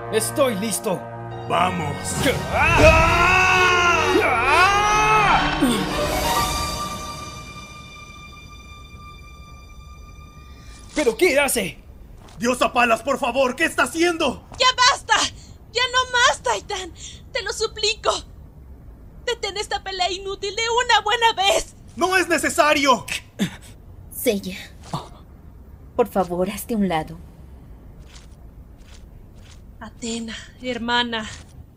Estoy listo. ¡Vamos! ¿Pero qué hace? ¡Diosa Palas, por favor! ¿Qué está haciendo? ¡Ya basta! ¡Ya no más, Titan! ¡Te lo suplico! ¡Detén esta pelea inútil de una buena vez! ¡No es necesario! Seiya, por favor, hazte a un lado. Athena, hermana.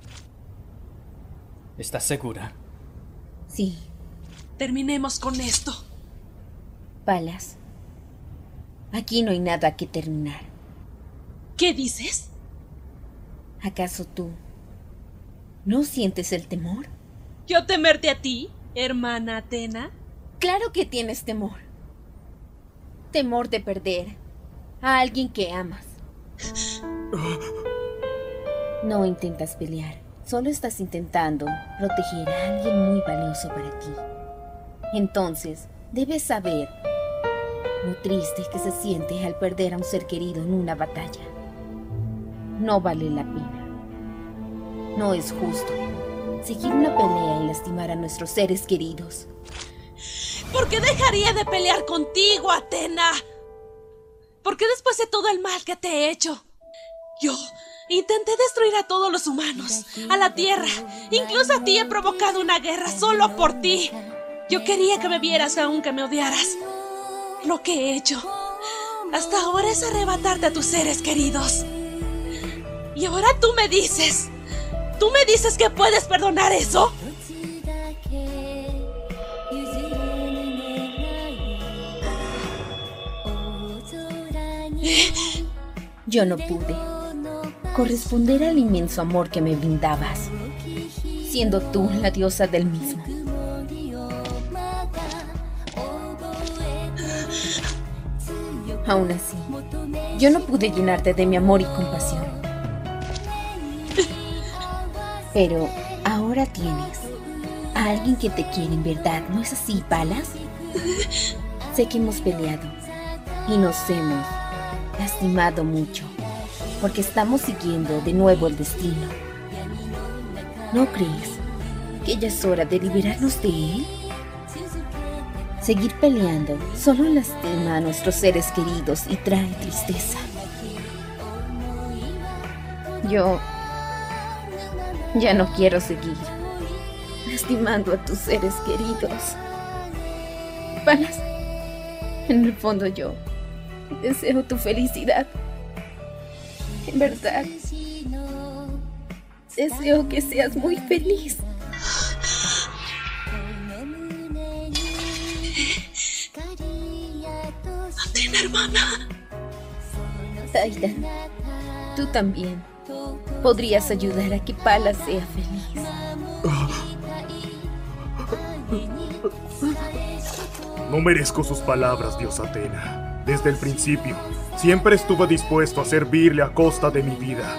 ¿Estás segura? Sí, Terminemos con esto. Palas. Aquí no hay nada que terminar. ¿Qué dices? ¿Acaso tú no sientes el temor? ¿Yo temerte a ti, hermana Athena? Claro que tienes temor. Temor de perder a alguien que amas. No intentas pelear. Solo estás intentando proteger a alguien muy valioso para ti. Entonces, debes saber lo triste que se siente al perder a un ser querido en una batalla. No vale la pena. No es justo seguir una pelea y lastimar a nuestros seres queridos. ¿Por qué dejaría de pelear contigo, Athena? ¿Por qué después de todo el mal que te he hecho? Yo intenté destruir a todos los humanos, a la Tierra. Incluso a ti he provocado una guerra solo por ti. Yo quería que me vieras aunque me odiaras. Lo que he hecho hasta ahora es arrebatarte a tus seres queridos. Y ahora tú me dices que puedes perdonar eso. Yo no pude corresponder al inmenso amor que me brindabas, siendo tú la diosa del mismo. Aún así, yo no pude llenarte de mi amor y compasión. Pero ahora tienes a alguien que te quiere en verdad, ¿no es así, Palas? Sé que hemos peleado y nos hemos lastimado mucho, porque estamos siguiendo de nuevo el destino. ¿No crees que ya es hora de liberarnos de él? Seguir peleando solo lastima a nuestros seres queridos y trae tristeza. Yo ya no quiero seguir lastimando a tus seres queridos. Palas, en el fondo yo deseo tu felicidad. En verdad, deseo que seas muy feliz. Athena, hermana. Titan, tú también podrías ayudar a que Palas sea feliz. No merezco sus palabras, diosa Athena. Desde el principio, siempre estuve dispuesto a servirle a costa de mi vida.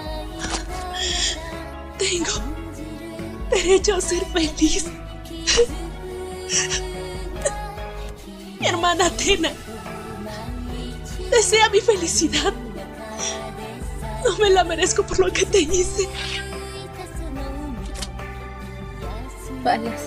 Tengo derecho a ser feliz. Mi hermana Athena desea mi felicidad. No me la merezco por lo que te hice. Palas,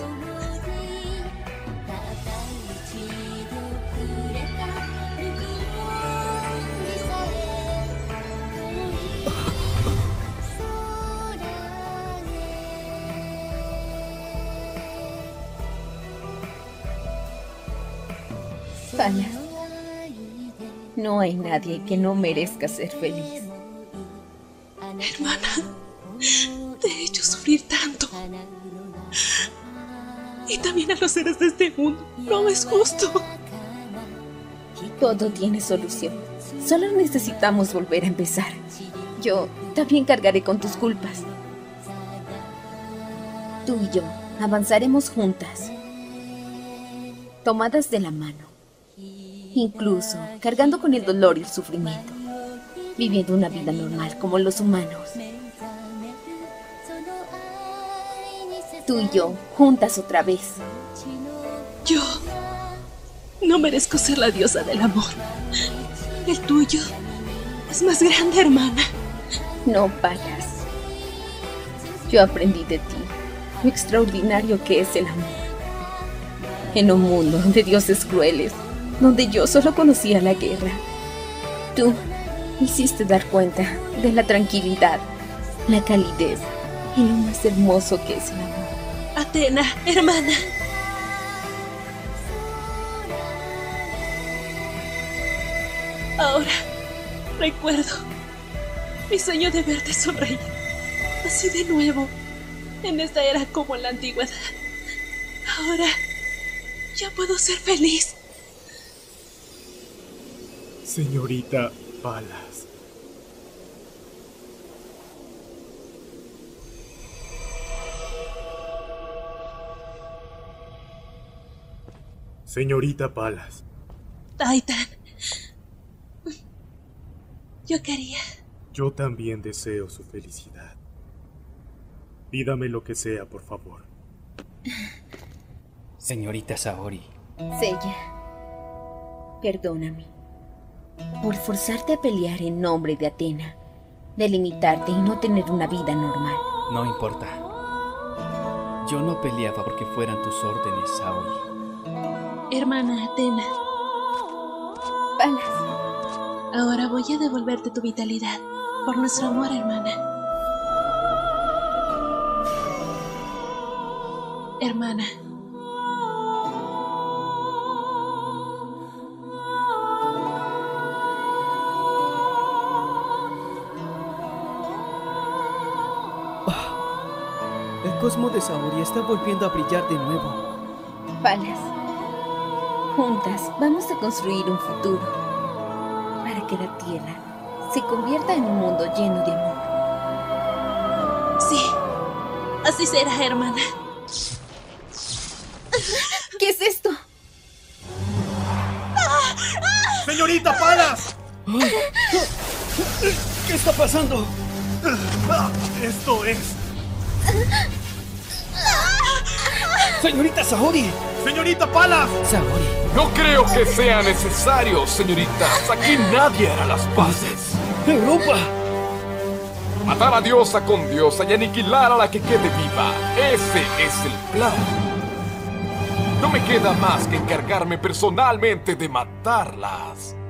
Palas, no hay nadie que no merezca ser feliz. Hermana, te he hecho sufrir tanto. Y también a los seres de este mundo. No es justo. Todo tiene solución. Solo necesitamos volver a empezar. Yo también cargaré con tus culpas. Tú y yo avanzaremos juntas, tomadas de la mano, incluso cargando con el dolor y el sufrimiento, viviendo una vida normal como los humanos. Tú y yo, juntas otra vez. Yo no merezco ser la diosa del amor. El tuyo es más grande, hermana. No, Palas. Yo aprendí de ti lo extraordinario que es el amor. En un mundo de dioses crueles, donde yo solo conocía la guerra, tú me hiciste dar cuenta de la tranquilidad, la calidez y lo más hermoso que es el amor. Athena, hermana. Ahora recuerdo mi sueño de verte sonreír, así de nuevo, en esta era como en la antigüedad. Ahora ya puedo ser feliz. Señorita Palas. Señorita Palas. Titan. Yo quería. Yo también deseo su felicidad. Pídame lo que sea, por favor. Señorita Saori. Seiya, perdóname por forzarte a pelear en nombre de Athena, de limitarte y no tener una vida normal. No importa. Yo no peleaba porque fueran tus órdenes, Saori. Hermana Athena, Palas, ahora voy a devolverte tu vitalidad por nuestro amor, hermana. Hermana. El cosmos de Saori está volviendo a brillar de nuevo. Palas, juntas vamos a construir un futuro para que la Tierra se convierta en un mundo lleno de amor. Sí, así será, hermana. ¿Qué es esto? ¡Señorita Palas! ¿Qué está pasando? Esto es... ¡Señorita Saori! ¡Señorita Palas! Saori. No creo que sea necesario, señoritas. Aquí nadie hará las paces. ¡Europa! Matar a diosa con diosa y aniquilar a la que quede viva. Ese es el plan. No me queda más que encargarme personalmente de matarlas.